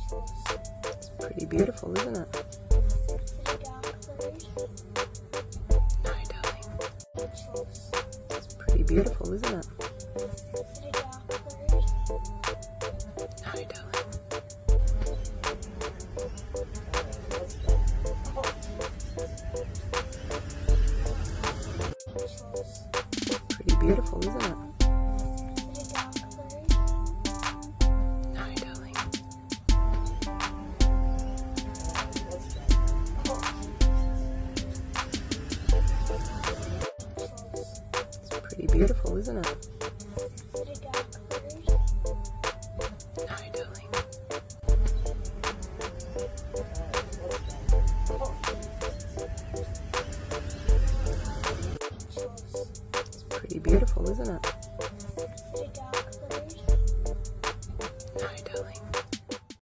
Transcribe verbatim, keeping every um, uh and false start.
It's pretty beautiful, isn't it? No, darling. It's pretty beautiful, isn't it? No, darling. Pretty beautiful, isn't it? No, darling. It's pretty beautiful, isn't it? No, darling.